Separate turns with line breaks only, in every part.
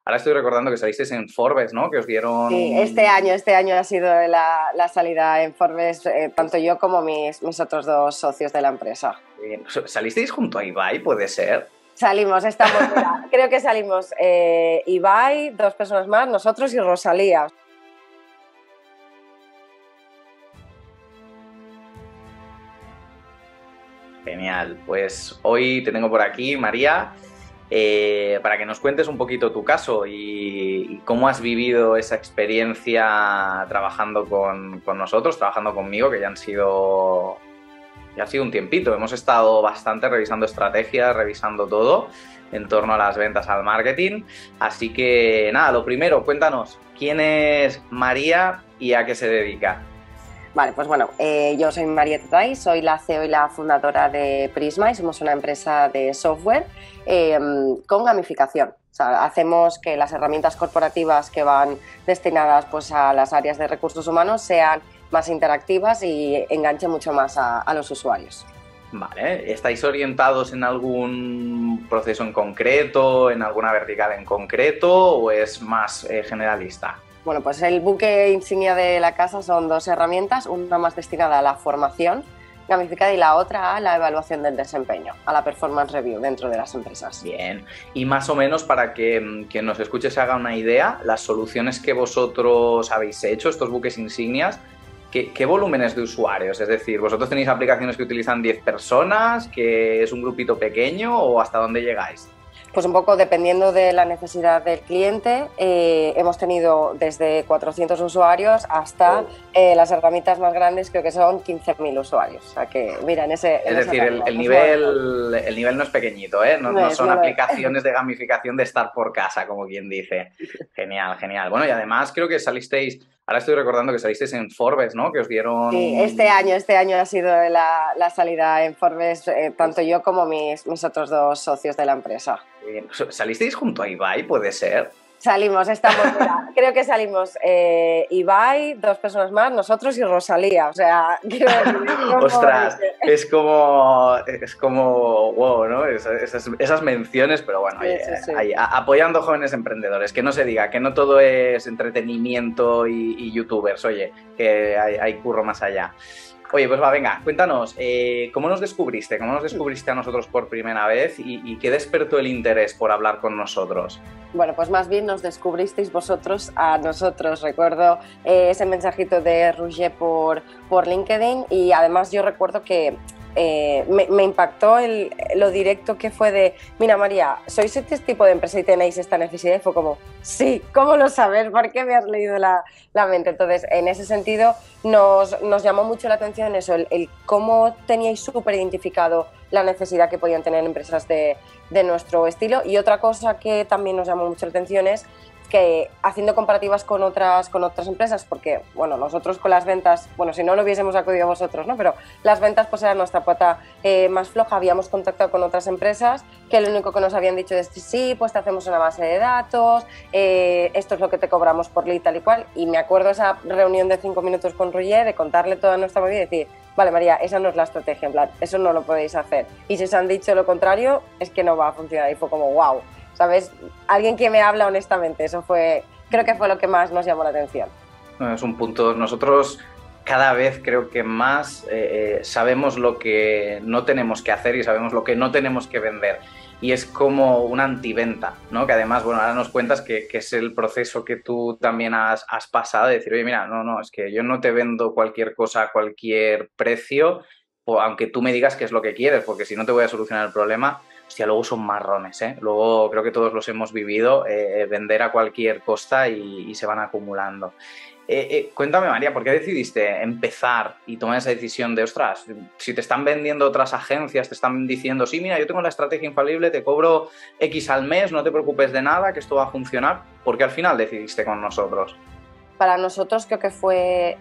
ahora estoy recordando que salisteis en Forbes, ¿no? Que os dieron...
Sí, este año ha sido la salida en Forbes, tanto yo como mis otros dos socios de la empresa.
Bien. ¿Salisteis junto a Ibai, puede ser?
Salimos, creo que salimos Ibai, dos personas más, nosotros y Rosalía.
Genial, pues hoy te tengo por aquí, María, para que nos cuentes un poquito tu caso y cómo has vivido esa experiencia trabajando con nosotros, trabajando conmigo, que ya ha sido un tiempito. Hemos estado bastante revisando estrategias, revisando todo en torno a las ventas, al marketing. Así que nada, lo primero, cuéntanos, ¿quién es María y a qué se dedica?
Vale, pues bueno, yo soy María Tetay, soy la CEO y la fundadora de Prisma y somos una empresa de software con gamificación. O sea, hacemos que las herramientas corporativas que van destinadas pues, a las áreas de recursos humanos sean más interactivas y enganchen mucho más a los usuarios.
Vale, ¿estáis orientados en algún proceso en concreto, en alguna vertical en concreto o es más generalista?
Bueno, pues el buque insignia de la casa son dos herramientas, una más destinada a la formación gamificada y la otra a la evaluación del desempeño, a la performance review dentro de las empresas.
Bien, y más o menos para que quien nos escuche se haga una idea, las soluciones que vosotros habéis hecho, estos buques insignias, ¿qué volúmenes de usuarios? Es decir, ¿vosotros tenéis aplicaciones que utilizan 10 personas, que es un grupito pequeño o hasta dónde llegáis?
Pues un poco dependiendo de la necesidad del cliente, hemos tenido desde 400 usuarios hasta las herramientas más grandes, creo que son 15.000 usuarios. O sea que, mira, es
decir, el nivel no es pequeñito, ¿eh? No son aplicaciones de gamificación de estar por casa, como quien dice. Genial, genial. Bueno, y además creo que salisteis, ahora estoy recordando que salisteis en Forbes, ¿no? Que os dieron...
Sí, este año ha sido la salida en Forbes, tanto yo como mis otros dos socios de la empresa.
¿Salisteis junto a Ibai, puede ser?
Salimos, creo que salimos Ibai, dos personas más, nosotros y Rosalía, o sea...
¡Ostras! Es como wow, ¿no? Esas menciones, pero bueno, sí. Apoyando jóvenes emprendedores, que no se diga, que no todo es entretenimiento y youtubers, oye, que hay curro más allá. Oye, pues va, venga, cuéntanos, ¿cómo nos descubriste? ¿Cómo nos descubriste a nosotros por primera vez y qué despertó el interés por hablar con nosotros?
Bueno, pues más bien nos descubristeis vosotros a nosotros. Recuerdo ese mensajito de Roger por LinkedIn y además yo recuerdo que me impactó lo directo que fue de, mira María, sois este tipo de empresa y tenéis esta necesidad, y fue como, sí, ¿cómo lo sabes? ¿Por qué me has leído la mente? Entonces, en ese sentido, nos llamó mucho la atención eso, el cómo teníais súper identificado la necesidad que podían tener empresas de nuestro estilo. Y otra cosa que también nos llamó mucho la atención es que haciendo comparativas con otras empresas, porque bueno, nosotros con las ventas, bueno, si no lo hubiésemos acudido a vosotros, ¿no? Pero las ventas pues era nuestra pata más floja. Habíamos contactado con otras empresas que lo único que nos habían dicho es sí, pues te hacemos una base de datos, esto es lo que te cobramos por lead, tal y cual. Y me acuerdo esa reunión de 5 minutos con Roger, de contarle toda nuestra movida y decir, vale María, esa no es la estrategia, en plan, eso no lo podéis hacer. Y si os han dicho lo contrario, es que no va a funcionar. Y fue como, wow, ¿sabes? Alguien que me habla honestamente, creo que fue lo que más nos llamó la atención.
Es un punto, nosotros cada vez creo que más sabemos lo que no tenemos que hacer y sabemos lo que no tenemos que vender. Y es como una antiventa, ¿no? Que además, bueno, ahora nos cuentas que es el proceso que tú también has pasado, de decir, oye, mira, no, es que yo no te vendo cualquier cosa a cualquier precio, aunque tú me digas qué es lo que quieres, porque si no te voy a solucionar el problema. Hostia, luego son marrones, ¿eh? Luego creo que todos los hemos vivido, vender a cualquier costa y se van acumulando. Cuéntame, María, ¿por qué decidiste empezar y tomar esa decisión de, ostras, si te están vendiendo otras agencias, te están diciendo, sí, mira, yo tengo la estrategia infalible, te cobro X al mes, no te preocupes de nada, que esto va a funcionar? ¿Por qué al final decidiste con nosotros?
Para nosotros creo que fue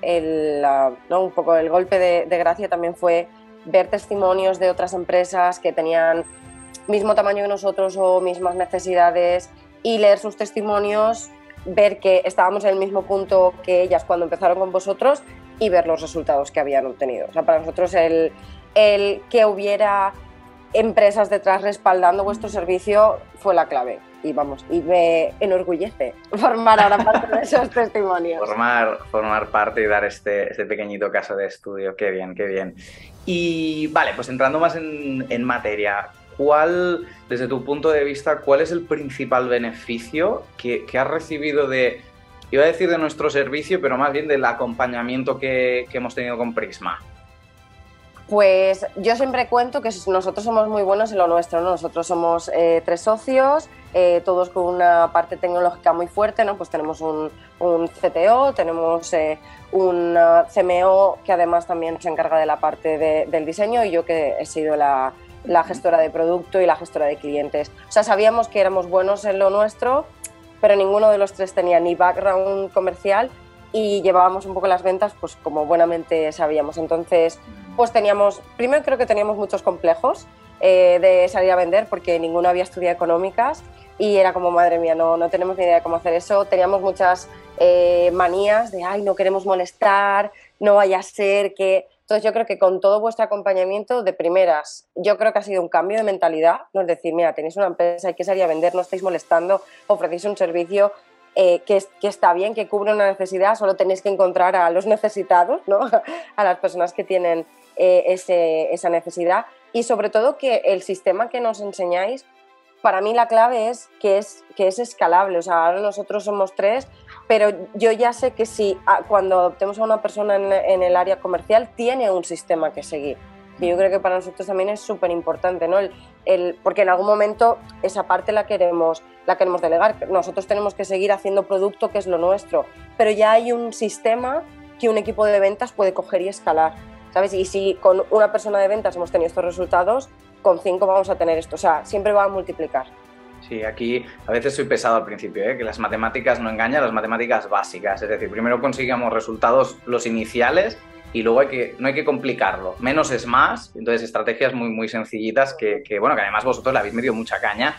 un poco el golpe de gracia también fue ver testimonios de otras empresas que tenían mismo tamaño que nosotros o mismas necesidades y leer sus testimonios, ver que estábamos en el mismo punto que ellas cuando empezaron con vosotros y ver los resultados que habían obtenido. O sea, para nosotros el que hubiera empresas detrás respaldando vuestro servicio fue la clave. vamos, y me enorgullece formar ahora parte de esos testimonios.
Formar parte y dar este pequeñito caso de estudio. Qué bien, qué bien. Y vale, pues entrando más en materia, desde tu punto de vista, cuál es el principal beneficio que has recibido iba a decir de nuestro servicio, pero más bien del acompañamiento que hemos tenido con Prisma?
Pues yo siempre cuento que nosotros somos muy buenos en lo nuestro, ¿no? Nosotros somos 3 socios, todos con una parte tecnológica muy fuerte, ¿no? Pues tenemos un CTO, tenemos un CMO que además también se encarga de la parte del diseño, y yo que he sido la gestora de producto y la gestora de clientes. O sea, sabíamos que éramos buenos en lo nuestro, pero ninguno de los 3 tenía ni background comercial, y llevábamos un poco las ventas pues como buenamente sabíamos. Entonces, pues primero creo que teníamos muchos complejos de salir a vender, porque ninguno había estudiado económicas, y era como, madre mía, no tenemos ni idea de cómo hacer eso. Teníamos muchas manías de, ay, no queremos molestar, no vaya a ser que... Entonces yo creo que con todo vuestro acompañamiento de primeras, yo creo que ha sido un cambio de mentalidad, no es decir, mira, tenéis una empresa, hay que salir a vender, no estáis molestando, ofrecéis un servicio que está bien, que cubre una necesidad, solo tenéis que encontrar a los necesitados, ¿no? A las personas que tienen esa necesidad, y sobre todo que el sistema que nos enseñáis, para mí la clave es que es escalable. O sea, ahora nosotros somos 3, pero yo ya sé que si cuando adoptemos a una persona en el área comercial, tiene un sistema que seguir. Y yo creo que para nosotros también es súper importante, ¿no? Porque en algún momento esa parte la queremos delegar. Nosotros tenemos que seguir haciendo producto, que es lo nuestro, pero ya hay un sistema que un equipo de ventas puede coger y escalar, ¿sabes? Y si con una persona de ventas hemos tenido estos resultados, con 5 vamos a tener esto. O sea, siempre va a multiplicar.
Sí, aquí a veces soy pesado al principio, que las matemáticas no engañan, las matemáticas básicas. Es decir, primero consigamos resultados los iniciales, y luego no hay que complicarlo. Menos es más. Entonces, estrategias muy, muy sencillitas que además vosotros le habéis metido mucha caña,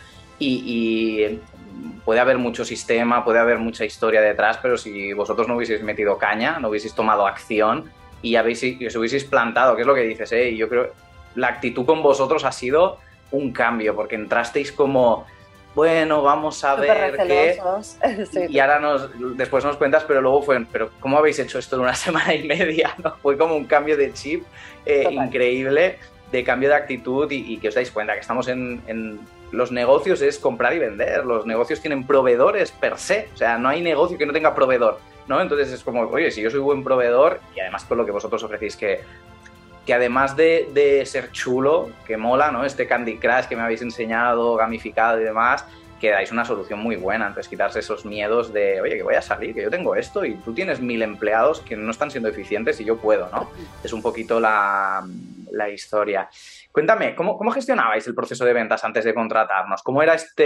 y puede haber mucho sistema, puede haber mucha historia detrás, pero si vosotros no hubieseis metido caña, no hubieseis tomado acción y os hubieseis plantado, que es lo que dices, y yo creo la actitud con vosotros ha sido un cambio, porque entrasteis como... Bueno, vamos a ver qué... Sí. Y ahora después nos cuentas, pero luego pero ¿cómo habéis hecho esto en una semana y media? ¿No? Fue como un cambio de chip increíble, de cambio de actitud, y que os dais cuenta que estamos en los negocios es comprar y vender. Los negocios tienen proveedores per se, o sea, no hay negocio que no tenga proveedor, ¿no? Entonces es como, oye, si yo soy buen proveedor, y además con lo que vosotros ofrecéis, que además de ser chulo, que mola, ¿no? Este Candy Crush que me habéis enseñado, gamificado y demás, que dais una solución muy buena. Entonces, quitarse esos miedos de, oye, que voy a salir, que yo tengo esto y tú tienes 1000 empleados que no están siendo eficientes y yo puedo, ¿no? Es un poquito la historia. Cuéntame, ¿cómo gestionabais el proceso de ventas antes de contratarnos? ¿Cómo era esto,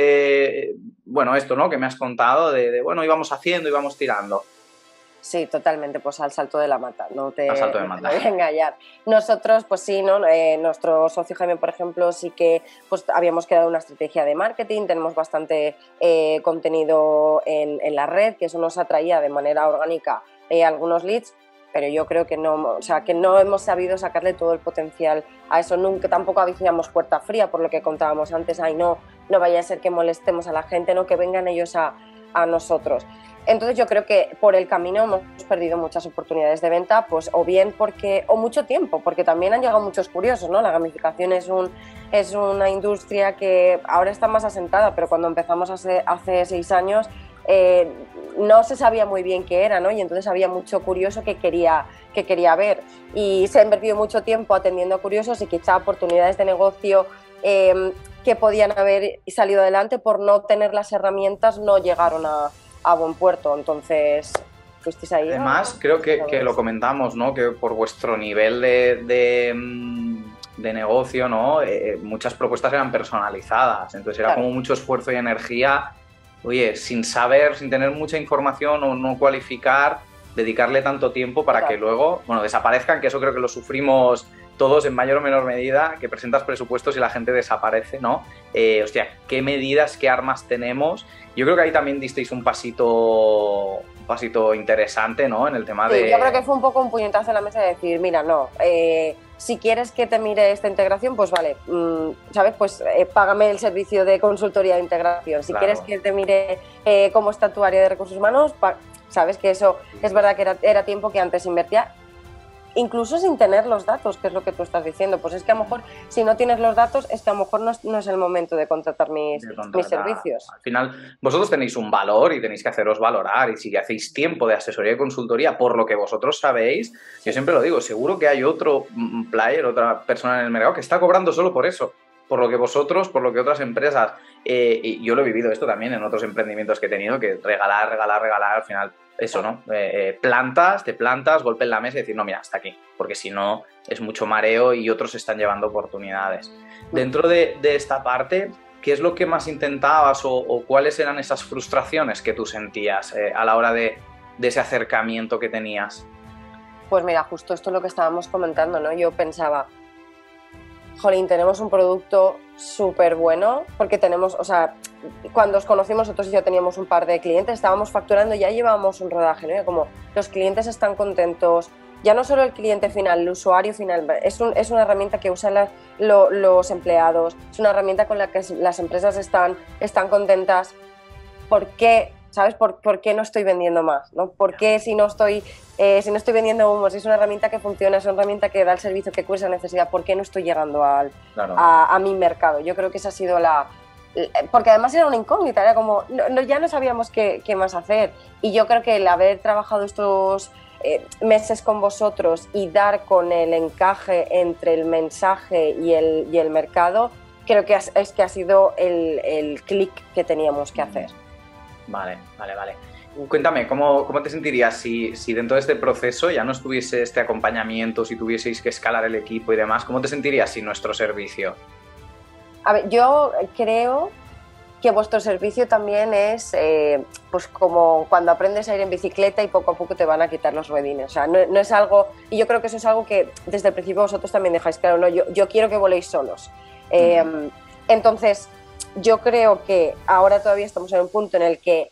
¿no? Que me has contado de íbamos haciendo, íbamos tirando.
Sí, totalmente, pues al salto de la mata, no te
voy a
engañar. Nosotros, pues sí, ¿no? Nuestro socio Jaime, por ejemplo, sí que pues habíamos creado una estrategia de marketing, tenemos bastante contenido en la red, que eso nos atraía de manera orgánica algunos leads, pero yo creo que no hemos sabido sacarle todo el potencial a eso. Nunca tampoco hacíamos puerta fría, por lo que contábamos antes, no vaya a ser que molestemos a la gente, no, que vengan ellos a nosotros. Entonces yo creo que por el camino hemos perdido muchas oportunidades de venta, pues o mucho tiempo, porque también han llegado muchos curiosos, ¿no? La gamificación es una industria que ahora está más asentada, pero cuando empezamos hace 6 años no se sabía muy bien qué era, ¿no? Y entonces había mucho curioso que quería ver, y se ha invertido mucho tiempo atendiendo a curiosos, y quizá oportunidades de negocio que podían haber salido adelante, por no tener las herramientas, no llegaron a buen puerto. Entonces, fuisteis ahí.
Además, creo que lo comentamos, ¿no? Que por vuestro nivel de negocio, ¿no? Muchas propuestas eran personalizadas, entonces era como mucho esfuerzo y energía, oye, sin saber, sin tener mucha información o no cualificar, dedicarle tanto tiempo para que luego, desaparezcan, que eso creo que lo sufrimos todos en mayor o menor medida, que presentas presupuestos y la gente desaparece, ¿no? Hostia, ¿qué medidas, qué armas tenemos? Yo creo que ahí también disteis un pasito interesante, ¿no? En el tema de...
Yo creo que fue un poco un puñetazo en la mesa de decir, mira, no, si quieres que te mire esta integración, pues vale, ¿sabes? Pues págame el servicio de consultoría de integración. Si
Claro.
quieres que te mire cómo está tu área de recursos humanos, sabes que eso es verdad que era tiempo que antes invertía, incluso sin tener los datos, que es lo que tú estás diciendo. Pues es que a lo mejor si no tienes los datos, es que a lo mejor no es el momento de contratar mis servicios.
Al final, vosotros tenéis un valor y tenéis que haceros valorar, y si hacéis tiempo de asesoría y consultoría por lo que vosotros sabéis, yo siempre lo digo, seguro que hay otro player, otra persona en el mercado que está cobrando solo por eso, por lo que vosotros, por lo que otras empresas, y yo lo he vivido esto también en otros emprendimientos que he tenido, que regalar, al final eso, ¿no? Te plantas, golpe en la mesa y decir, no, mira, hasta aquí, porque si no es mucho mareo y otros están llevando oportunidades. Dentro de esta parte, ¿qué es lo que más intentabas o cuáles eran esas frustraciones que tú sentías a la hora de ese acercamiento que tenías?
Pues mira, justo esto es lo que estábamos comentando, ¿no? Yo pensaba, jolín, tenemos un producto súper bueno, porque tenemos, o sea, cuando os conocimos nosotros y yo teníamos un par de clientes, estábamos facturando, ya llevábamos un rodaje, ¿no? Como los clientes están contentos, ya no solo el cliente final, el usuario final, es una herramienta que usan los empleados, es una herramienta con la que las empresas están contentas. ¿Por qué? ¿Sabes? ¿Por qué no estoy vendiendo más? ¿No? ¿Por qué si no estoy vendiendo humos, si es una herramienta que funciona, es una herramienta que da el servicio que cubre esa necesidad, ¿por qué no estoy llegando
Claro.
a mi mercado? Yo creo que esa ha sido porque además era una incógnita, era como, ya no sabíamos qué más hacer. Y yo creo que el haber trabajado estos meses con vosotros y dar con el encaje entre el mensaje y el mercado, creo que ha sido el clic que teníamos que hacer.
Vale. Cuéntame, ¿cómo te sentirías si dentro de este proceso ya no estuviese este acompañamiento, si tuvieseis que escalar el equipo y demás? ¿Cómo te sentirías sin nuestro servicio?
A ver, yo creo que vuestro servicio también es pues como cuando aprendes a ir en bicicleta y poco a poco te van a quitar los ruedines. O sea, no es algo, y yo creo que eso es algo que desde el principio vosotros también dejáis claro, ¿no? Yo quiero que voléis solos. Entonces, yo creo que ahora todavía estamos en un punto en el que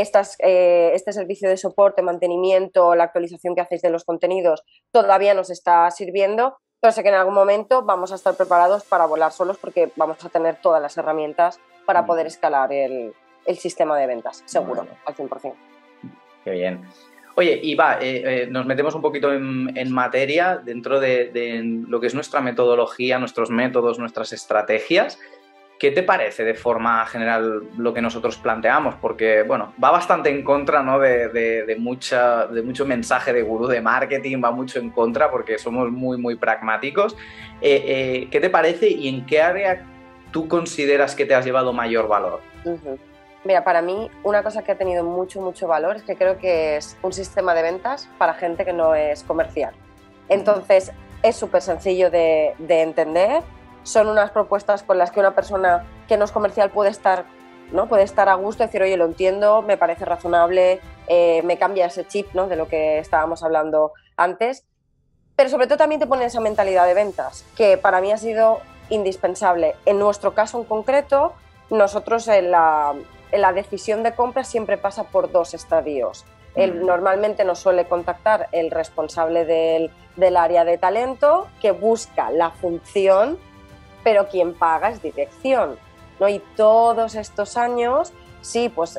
este servicio de soporte, mantenimiento, la actualización que hacéis de los contenidos todavía nos está sirviendo, pero sé que en algún momento vamos a estar preparados para volar solos porque vamos a tener todas las herramientas para poder escalar el sistema de ventas, seguro, al 100%.
Qué bien. Oye, y nos metemos un poquito en materia dentro de lo que es nuestra metodología, nuestros métodos, nuestras estrategias. ¿Qué te parece de forma general lo que nosotros planteamos? Porque, bueno, va bastante en contra, ¿no? de mucho mensaje de gurú de marketing, va mucho en contra porque somos muy, muy pragmáticos. ¿Qué te parece y en qué área tú consideras que te has llevado mayor valor?
Mira, para mí una cosa que ha tenido mucho, mucho valor es que creo que es un sistema de ventas para gente que no es comercial. Entonces, es súper sencillo de entender. Son unas propuestas con las que una persona que no es comercial puede estar, ¿no? Puede estar a gusto y decir, oye, lo entiendo, me parece razonable, me cambia ese chip, ¿no? De lo que estábamos hablando antes. Pero sobre todo también te pone esa mentalidad de ventas, que para mí ha sido indispensable. En nuestro caso en concreto, nosotros en la decisión de compra siempre pasa por dos estadios. Normalmente nos suele contactar el responsable del área de talento que busca la función, pero quien paga es dirección, ¿no? Y todos estos años, sí, pues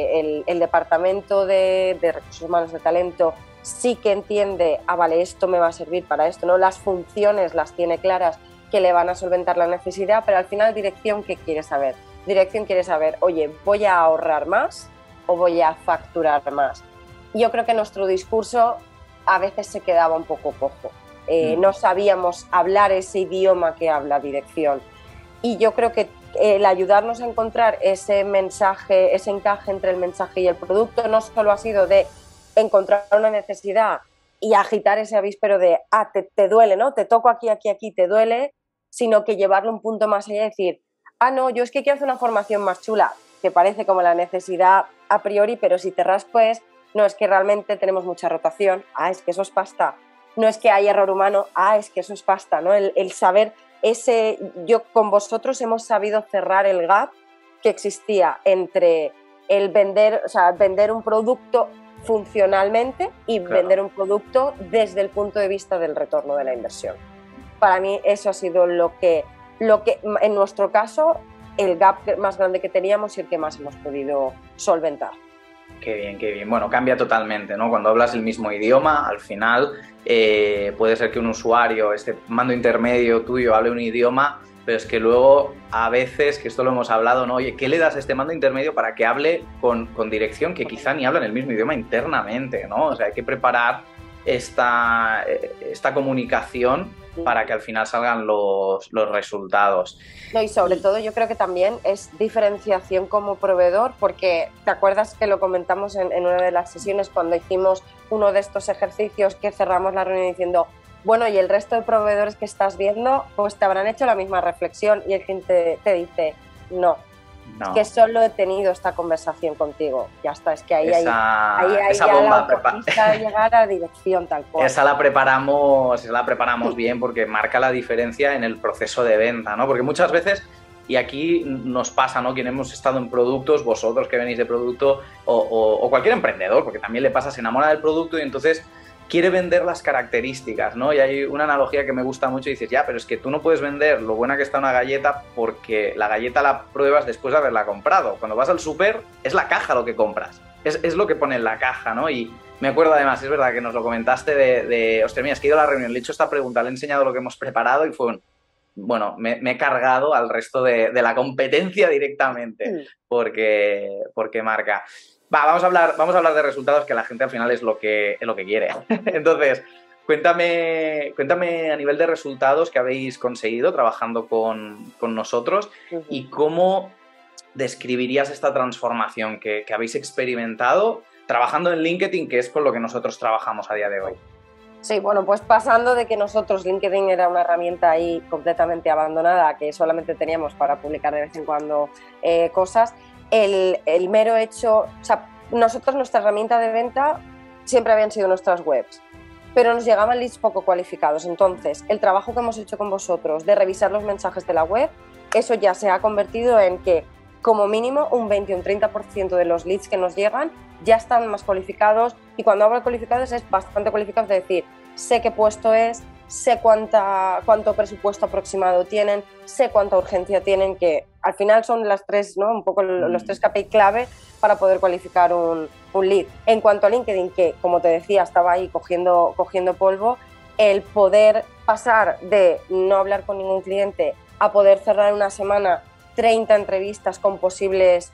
el departamento de recursos humanos de talento sí que entiende, vale, esto me va a servir para esto, ¿no? Las funciones las tiene claras que le van a solventar la necesidad, pero al final dirección, ¿qué quiere saber? Dirección quiere saber, oye, ¿voy a ahorrar más o voy a facturar más? Yo creo que nuestro discurso a veces se quedaba un poco cojo. No sabíamos hablar ese idioma que habla dirección. Y yo creo que el ayudarnos a encontrar ese mensaje, ese encaje entre el mensaje y el producto, no solo ha sido de encontrar una necesidad y agitar ese avíspero de, te duele, ¿no? Te toco aquí, te duele, sino que llevarlo un punto más allá y decir, no, yo es que quiero hacer una formación más chula, que parece como la necesidad a priori, pero si te raspas, no, es que realmente tenemos mucha rotación, es que eso es pasta. No es que hay error humano, es que eso es pasta, ¿no? El saber yo con vosotros hemos sabido cerrar el gap que existía entre el vender un producto funcionalmente y vender un producto desde el punto de vista del retorno de la inversión. para mí eso ha sido lo que en nuestro caso, el gap más grande que teníamos y el que más hemos podido solventar.
Qué bien, qué bien. Bueno, cambia totalmente, ¿no? Cuando hablas el mismo idioma, al final puede ser que un usuario, este mando intermedio tuyo, hable un idioma, pero es que luego a veces, que esto lo hemos hablado, ¿no? Oye, ¿qué le das a este mando intermedio para que hable con dirección que quizá ni hablan el mismo idioma internamente, ¿no? O sea, hay que preparar esta comunicación para que al final salgan los resultados.
No, y sobre todo yo creo que también es diferenciación como proveedor, porque te acuerdas que lo comentamos en una de las sesiones cuando hicimos uno de estos ejercicios que cerramos la reunión diciendo, bueno, y el resto de proveedores que estás viendo, pues te habrán hecho la misma reflexión, y el cliente te dice, no. Es que solo he tenido esta conversación contigo. Ya está, es que ahí hay
esa bomba
la de llegar a dirección tal cual.
Esa la preparamos bien porque marca la diferencia en el proceso de venta, ¿no? Porque muchas veces, y aquí nos pasa, ¿no? Quien hemos estado en productos, vosotros que venís de producto o cualquier emprendedor, porque también le pasa, se enamora del producto y entonces quiere vender las características, ¿no? Y hay una analogía que me gusta mucho y dices, ya, pero es que tú no puedes vender lo buena que está una galleta porque la galleta la pruebas después de haberla comprado. Cuando vas al súper es la caja lo que compras, es lo que pone en la caja, ¿no? Y me acuerdo además, es verdad que nos lo comentaste de hostia, mira, es que he ido a la reunión, le he hecho esta pregunta, le he enseñado lo que hemos preparado y fue bueno, me he cargado al resto de la competencia directamente porque marca. Vamos a hablar de resultados, que la gente al final es lo que quiere. Entonces, cuéntame a nivel de resultados que habéis conseguido trabajando con nosotros y cómo describirías esta transformación que habéis experimentado trabajando en LinkedIn, que es con lo que nosotros trabajamos a día de hoy.
Sí, bueno, pues pasando de que nosotros LinkedIn era una herramienta ahí completamente abandonada, que solamente teníamos para publicar de vez en cuando cosas, el mero hecho, o sea, nosotros nuestra herramienta de venta siempre habían sido nuestras webs, pero nos llegaban leads poco cualificados. Entonces, el trabajo que hemos hecho con vosotros de revisar los mensajes de la web, eso ya se ha convertido en que como mínimo un 20 o un 30% de los leads que nos llegan ya están más cualificados, y cuando hablo de cualificados es bastante cualificados, de decir, sé qué puesto es, sé cuánto presupuesto aproximado tienen, sé cuánta urgencia tienen, que al final son las tres, ¿no? Un poco los tres KPI clave para poder cualificar un lead. En cuanto a LinkedIn, que como te decía, estaba ahí cogiendo polvo, el poder pasar de no hablar con ningún cliente a poder cerrar en una semana 30 entrevistas con posibles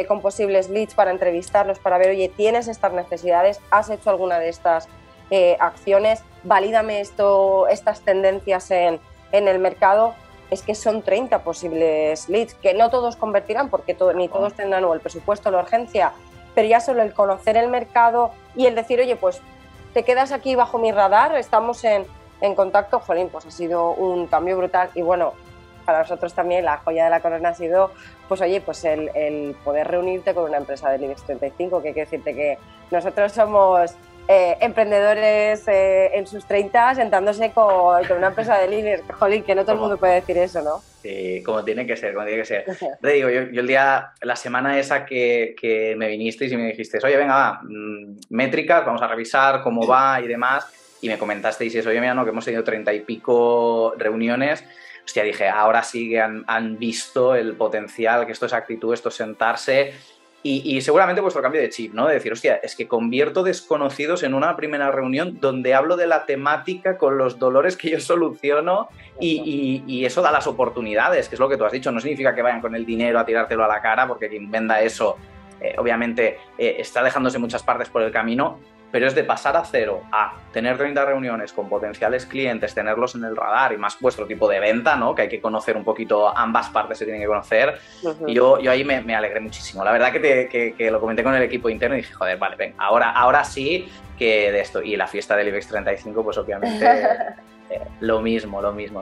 leads para entrevistarlos, para ver, oye, ¿tienes estas necesidades? ¿Has hecho alguna de estas acciones? Valídame estas tendencias en el mercado. Es que son 30 posibles leads, que no todos convertirán porque ni todos tendrán o el presupuesto o la urgencia, pero ya solo el conocer el mercado y el decir, oye, pues te quedas aquí bajo mi radar, estamos en contacto, jolín, pues ha sido un cambio brutal. Y bueno, para nosotros también la joya de la corona ha sido, pues oye, pues el poder reunirte con una empresa del IBEX 35, que hay que decirte que nosotros somos emprendedores en sus 30 sentándose con una empresa del IBEX, jolín, que no todo el mundo puede decir eso, ¿no?
Sí, como tiene que ser. Te digo, yo la semana esa que me vinisteis y me dijisteis, oye, venga, va, métricas, vamos a revisar cómo va y demás, y me comentasteis eso, oye, mira, no, que hemos tenido 30 y pico reuniones. Hostia, dije, ahora sí que han visto el potencial, que esto es actitud, esto es sentarse y seguramente vuestro cambio de chip, ¿no? De decir, hostia, es que convierto desconocidos en una primera reunión donde hablo de la temática con los dolores que yo soluciono y eso da las oportunidades, que es lo que tú has dicho. No significa que vayan con el dinero a tirártelo a la cara, porque quien venda eso, obviamente, está dejándose muchas partes por el camino, pero es de pasar a cero a tener 30 reuniones con potenciales clientes, tenerlos en el radar y más vuestro tipo de venta, ¿no? Que hay que conocer un poquito, ambas partes se tienen que conocer. Y yo ahí me alegré muchísimo. La verdad que lo comenté con el equipo interno y dije, joder, vale, ven, ahora sí que de esto. Y la fiesta del IBEX 35, pues obviamente lo mismo.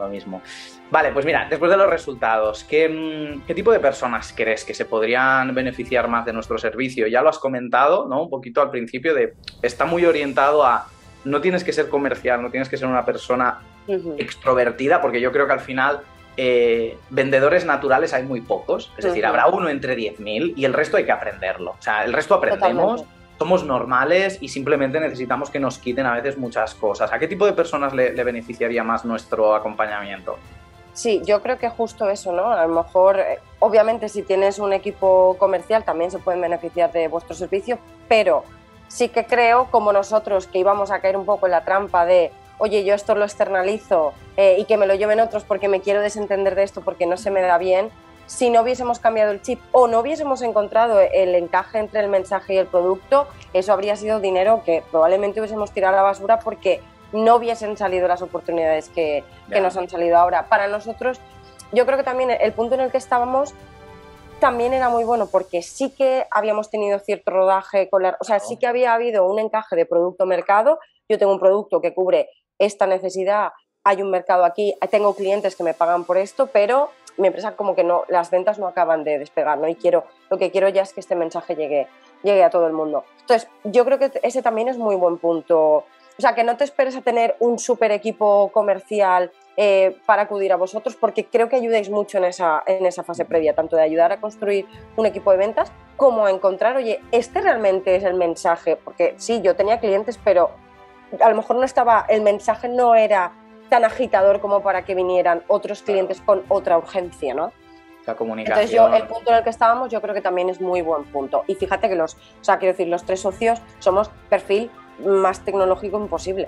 Vale, pues mira, después de los resultados, ¿qué tipo de personas crees que se podrían beneficiar más de nuestro servicio? Ya lo has comentado, ¿no? Un poquito al principio está muy orientado a, no tienes que ser comercial, no tienes que ser una persona extrovertida, porque yo creo que al final vendedores naturales hay muy pocos, es decir, habrá uno entre 10.000 y el resto hay que aprenderlo. O sea, el resto aprendemos. Totalmente. somos normales y simplemente necesitamos que nos quiten a veces muchas cosas. ¿A qué tipo de personas le beneficiaría más nuestro acompañamiento?
Sí, yo creo que justo eso, ¿no? A lo mejor, obviamente, si tienes un equipo comercial también se pueden beneficiar de vuestro servicio, pero sí que creo, como nosotros, que íbamos a caer un poco en la trampa de, oye, yo esto lo externalizo y que me lo lleven otros porque me quiero desentender de esto porque no se me da bien, si no hubiésemos cambiado el chip o no hubiésemos encontrado el encaje entre el mensaje y el producto, eso habría sido dinero que probablemente hubiésemos tirado a la basura porque no hubiesen salido las oportunidades que nos han salido ahora. Para nosotros, yo creo que también el punto en el que estábamos también era muy bueno porque sí que habíamos tenido cierto rodaje, o sea, sí que había habido un encaje de producto-mercado. Yo tengo un producto que cubre esta necesidad, hay un mercado aquí, tengo clientes que me pagan por esto, pero mi empresa como que no, las ventas no acaban de despegar, ¿no? Y lo que quiero ya es que este mensaje llegue a todo el mundo. Entonces, yo creo que ese también es muy buen punto. O sea, que no te esperes a tener un súper equipo comercial para acudir a vosotros, porque creo que ayudáis mucho en esa fase previa, tanto de ayudar a construir un equipo de ventas como a encontrar, oye, este realmente es el mensaje, porque sí, yo tenía clientes, pero a lo mejor el mensaje no era tan agitador como para que vinieran otros clientes con otra urgencia, ¿no?
La comunicación.
Entonces el punto en el que estábamos yo creo que también es muy buen punto. Y fíjate que los tres socios somos perfil más tecnológico imposible.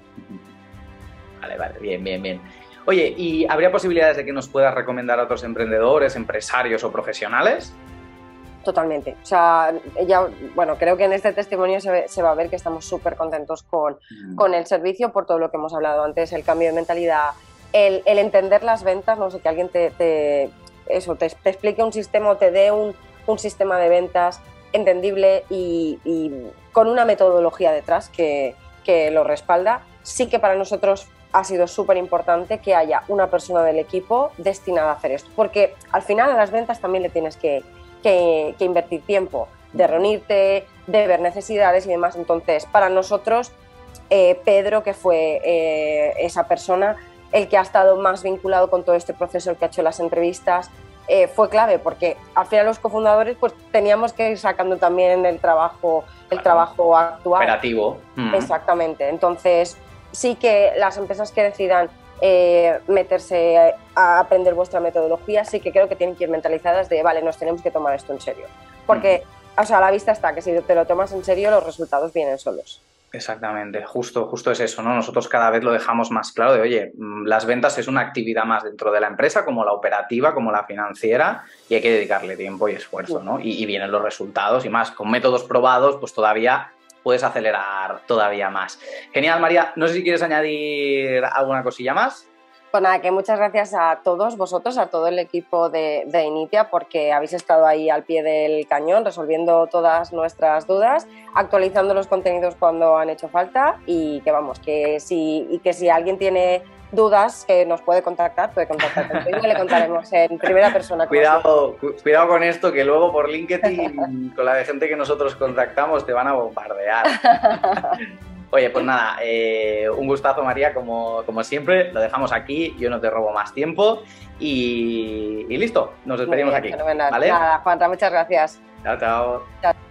Vale, bien. Oye, ¿y habría posibilidades de que nos puedas recomendar a otros emprendedores, empresarios o profesionales?
Totalmente. O sea, creo que en este testimonio se va a ver que estamos súper contentos con el servicio por todo lo que hemos hablado antes, el cambio de mentalidad, el entender las ventas, no sé, que alguien te explique un sistema o te dé un sistema de ventas entendible y con una metodología detrás que lo respalda. Sí que para nosotros ha sido súper importante que haya una persona del equipo destinada a hacer esto, porque al final a las ventas también le tienes que invertir tiempo, de reunirte, de ver necesidades y demás. Entonces, para nosotros, Pedro, que fue esa persona, el que ha estado más vinculado con todo este proceso, el que ha hecho las entrevistas, fue clave, porque al final los cofundadores pues teníamos que ir sacando también el trabajo actual.
Operativo.
Exactamente. Entonces, sí que las empresas que decidan meterse a aprender vuestra metodología, sí que creo que tienen que ir mentalizadas de, vale, nos tenemos que tomar esto en serio. Porque, o sea, a la vista está que si te lo tomas en serio, los resultados vienen solos.
Exactamente, justo es eso, ¿no? Nosotros cada vez lo dejamos más claro de, oye, las ventas es una actividad más dentro de la empresa, como la operativa, como la financiera, y hay que dedicarle tiempo y esfuerzo, ¿no? Y vienen los resultados y más, con métodos probados, pues todavía puedes acelerar todavía más. Genial, María. No sé si quieres añadir alguna cosilla más.
Pues nada, que muchas gracias a todos vosotros, a todo el equipo de Initia, porque habéis estado ahí al pie del cañón, resolviendo todas nuestras dudas, actualizando los contenidos cuando han hecho falta y que si alguien tiene dudas que nos puede contactar conmigo y le contaremos en primera persona.
Cuidado con esto, que luego por LinkedIn, con la de gente que nosotros contactamos, te van a bombardear. Oye, pues nada, un gustazo, María, como siempre. Lo dejamos aquí, yo no te robo más tiempo y listo, nos despedimos aquí.
Fenomenal.
¿Vale?
Nada, Juanra, muchas gracias.
Chao.